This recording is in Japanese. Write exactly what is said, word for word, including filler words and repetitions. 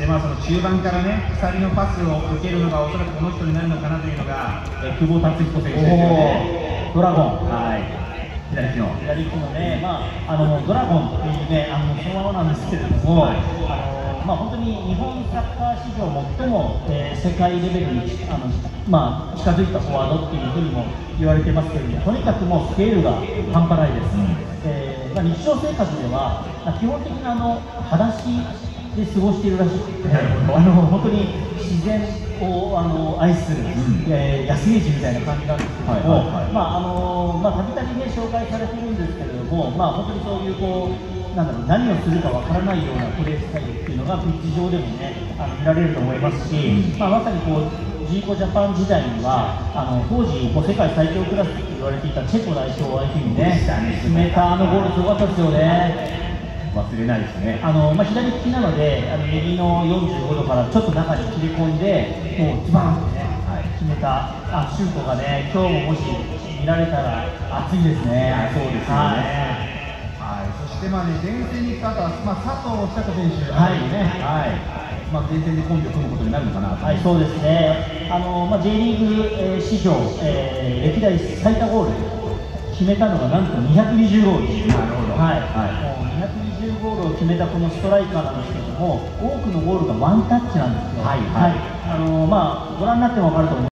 してまあその中盤からね、鎖のパスを受けるのがおそらくこの人になるのかなというのが、えー、久保達彦選手ですよね。 ドラゴン、 はい、左利きの左利きのね、まあ、あのドラゴンっていうね、あのそのままなんですけれども、はい、あのまあ、本当に日本サッカー史上最も、えー、世界レベルにあの、まあ、近づいたフォワードっていうふうにも言われてますけれども、とにかくもうスケールが半端ないです。うん、えーまあ、日常生活では、まあ、基本的なあの裸足で過ごしているらしくて、あの本当に自然をあの愛する、うん、えー、野生児みたいな感じなんですけれども、まああのまあたびたびね紹介されてるんですけれども、まあ本当にそういうこうなんだろう、何をするかわからないようなプレースタイルっていうのがピッチ上でもねあの見られると思いますし、うん、まあまさにこうジーコジャパン時代にはあの当時もう世界最強クラスって言われていたチェコ代表を相手にね決めたあのゴールすごかったですよね。 忘れないですね。 あのまあ、左利きなので、あの右のよんじゅうごどからちょっと中に切り込んで、もうズバーンってね、はい、決めたあシュートがね、今日ももし見られたら熱いですね。 そうですよね。はい、はい、そしてまあね、前線に行った後は、まあ、佐藤寿人選手、はいね、はい、まあ、前線でコンビを組むことになるのかなと。 はい、そうですね。あのまあ、J リーグ、えー、史上、えー、歴代最多ゴール決めたのがなんとにひゃくにじゅうゴールです。 なるほど。はい。はい、 もうにひゃくにじゅうゴールを決めたこのストライカーなんですけども、多くのゴールがワンタッチなんですよ。はい。はい。あのまあご覧になっても分かると思います。